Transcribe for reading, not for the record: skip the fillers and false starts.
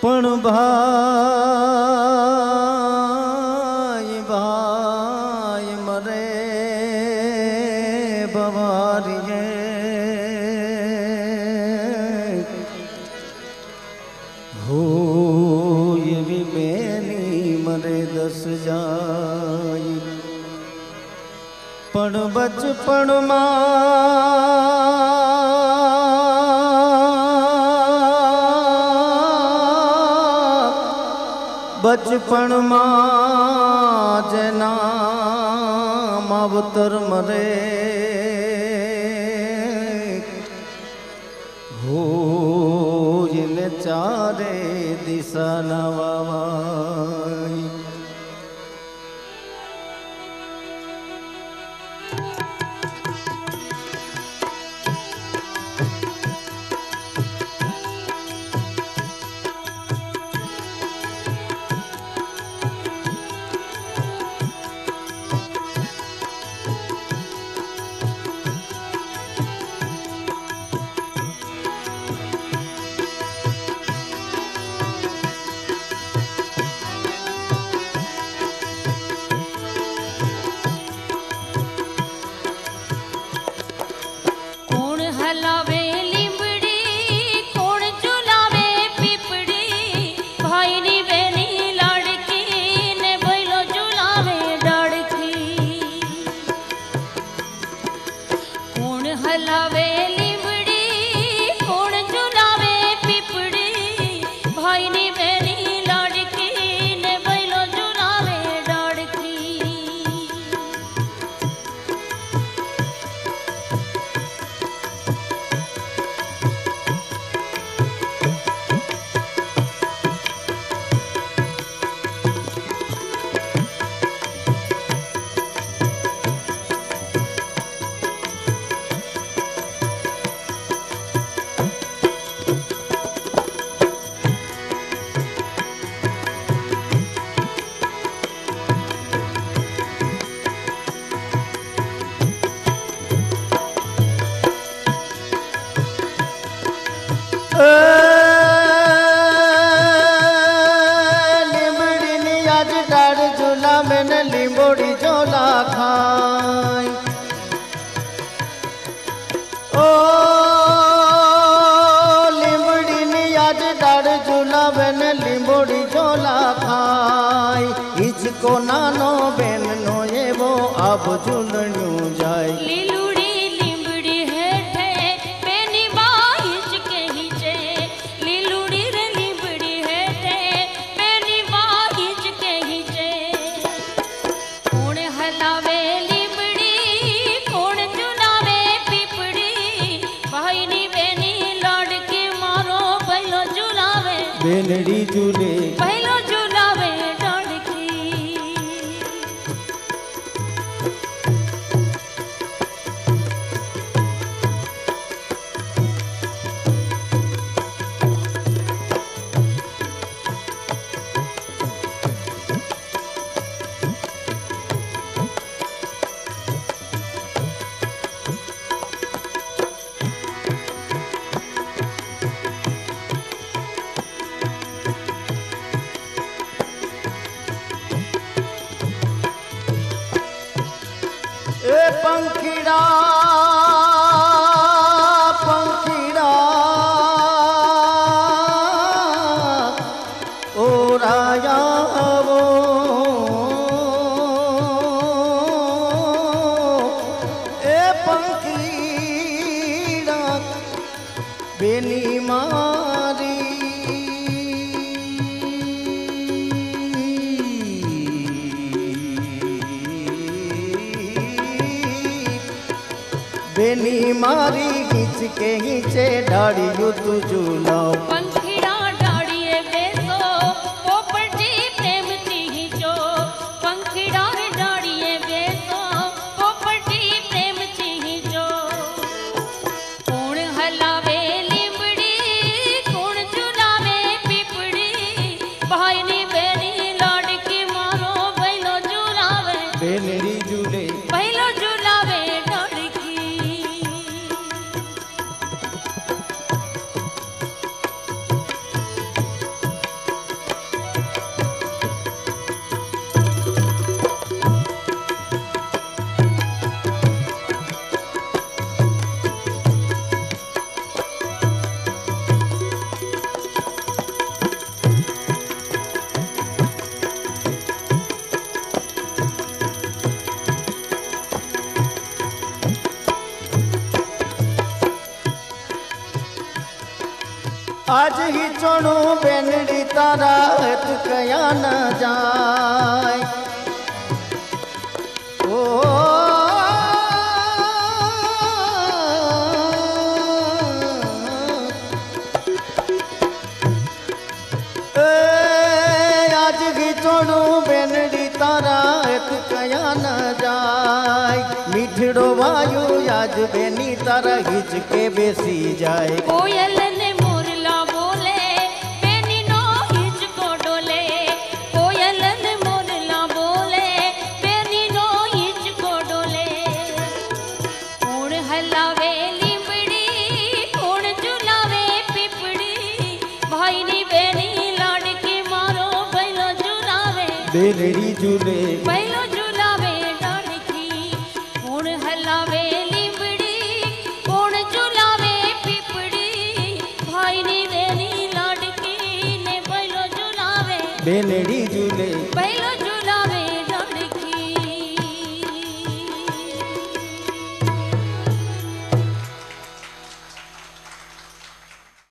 पण भाई भाई मरे बवारिये हो ये भी बेनी मरे दस जाई पण बचपन बचपन जना मावतर मरे हो इने चारे दिशा नवाई लिंबड़ी नी आज डाड़ झूला मैंने लिंबोड़ी झोला खाई ओ लिंबड़ी नी आज डाड़ झूला मैंने लिंबोड़ी झोला खाई इसको नानो बेन नो ये वो अब झूलन्यू जाए बेनड़ी झूले पहलो झूलावे डाड़की पंखीड़ा पंखीड़ा ओ राया वो ए पंखीड़ा बेनी मारी बेनी मारी खींच के खींचे डाड़ियो तू झूलाओ पंखीड़ा डाड़िए बेसो पोपटी प्रेम थी जो पंखीड़ा डाड़िए बेसो पोपटी प्रेम थी जो कौन हलावे लिंबड़ी कौन झूलावे पिपड़ी भाई नी बेनी लाड़की मारो बैलो झूलावे बेनड़ी झूले बैलो झूलावे आज ही चोड़ू बेनड़ी तारा तू कया न जाए ओ आज ही चोड़ू बेनड़ी तारा तू कया न जाए मीठड़ो वायु आज बेनी तारा हिचके बेसी जाए कोयल ने मोरला बोले बेनी नो हिचको डोले कोयल ने मोरला बोले बेनी नो हिचको डोले कौन हलावे लिंबड़ी कौन झुलावे पिपड़ी भाई नी बेनी लाडकी मारो बैलो झुलावे बेनड़ी झूले बैलो झुलावे लाडकी कौन हलावे लिंबड़ी कौन झुलावे पिपड़ी भाई नी बेनी लाडकी ने बैलो झुलावे बेनड़ी झूले बैलो